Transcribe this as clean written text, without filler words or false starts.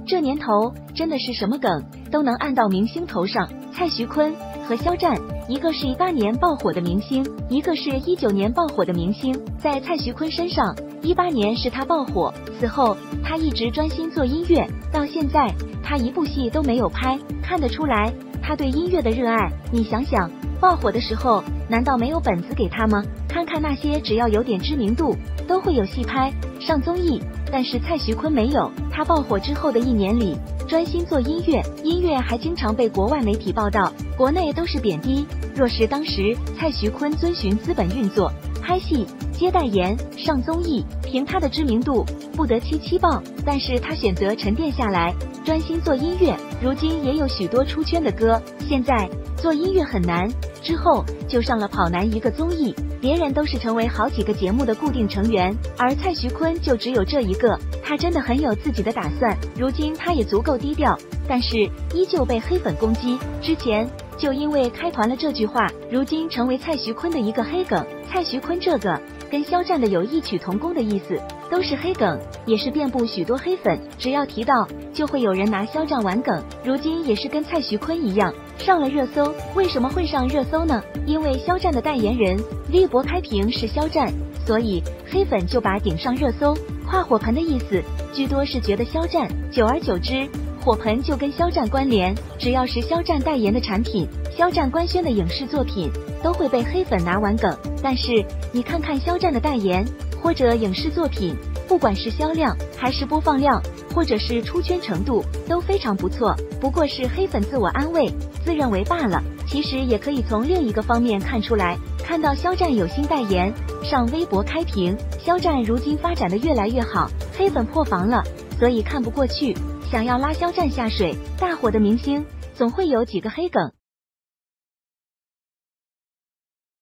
这年头真的是什么梗都能按到明星头上。蔡徐坤和肖战，一个是18年爆火的明星，一个是19年爆火的明星。在蔡徐坤身上，18年是他爆火，此后他一直专心做音乐，到现在他一部戏都没有拍，看得出来他对音乐的热爱。你想想，爆火的时候难道没有本子给他吗？看看那些只要有点知名度都会有戏拍上综艺，但是蔡徐坤没有。他爆火之后的1年里专心做音乐，音乐还经常被国外媒体报道，国内都是贬低。若是当时蔡徐坤遵循资本运作，拍戏接代言上综艺，凭他的知名度不得七爆，但是他选择沉淀下来专心做音乐，如今也有许多出圈的歌。现在做音乐很难，之后就上了跑男一个综艺，别人都是成为好几个节目的固定成员，而蔡徐坤就只有这一个。他真的很有自己的打算，如今他也足够低调，但是依旧被黑粉攻击。之前就因为开团了这句话，如今成为蔡徐坤的一个黑梗。蔡徐坤这个跟肖战的有异曲同工的意思，都是黑梗，也是遍布许多黑粉，只要提到就会有人拿肖战玩梗。如今也是跟蔡徐坤一样上了热搜。为什么会上热搜呢？因为肖战的代言人微博开屏是肖战，所以黑粉就把顶上热搜。跨火盆的意思居多是觉得肖战，久而久之火盆就跟肖战关联，只要是肖战代言的产品，肖战官宣的影视作品都会被黑粉拿玩梗。但是你看看肖战的代言或者影视作品，不管是销量还是播放量，或者是出圈程度都非常不错，不过是黑粉自我安慰自认为罢了。其实也可以从另一个方面看出来，看到肖战有新代言上微博开屏，肖战如今发展的越来越好，黑粉破防了，所以看不过去，想要拉肖战下水。大火的明星总会有几个黑梗，